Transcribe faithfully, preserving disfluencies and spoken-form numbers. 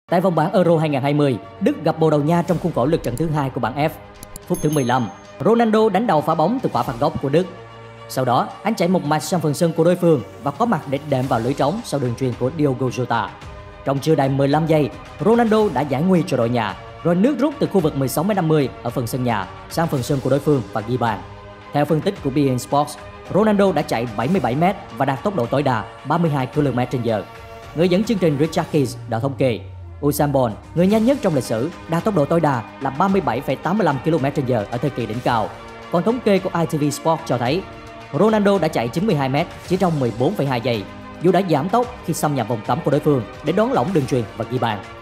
Tại vòng bảng Euro hai không hai không, Đức gặp Bồ Đào Nha trong khuôn khổ lượt trận thứ hai của bảng F. Phút thứ mười lăm, Ronaldo đánh đầu phá bóng từ quả phạt góc của Đức. Sau đó, anh chạy một mạch sang phần sân của đối phương và có mặt để đệm vào lưới trống sau đường chuyền của Diogo Jota. Trong chưa đầy mười lăm giây, Ronaldo đã giải nguy cho đội nhà, rồi nước rút từ khu vực mười sáu mét năm mươi ở phần sân nhà sang phần sân của đối phương và ghi bàn. Theo phân tích của bê en Sports, Ronaldo đã chạy bảy mươi bảy mét và đạt tốc độ tối đa ba mươi hai ki lô mét trên giờ. Người dẫn chương trình Richard Keys đã thống kê, Usain Bolt, người nhanh nhất trong lịch sử, đạt tốc độ tối đa là ba mươi bảy phẩy tám mươi lăm ki lô mét trên giờ ở thời kỳ đỉnh cao. Còn thống kê của i tê vê Sport cho thấy, Ronaldo đã chạy chín mươi hai mét chỉ trong mười bốn phẩy hai giây, dù đã giảm tốc khi xâm nhập vòng cấm của đối phương để đón lỏng đường chuyền và ghi bàn.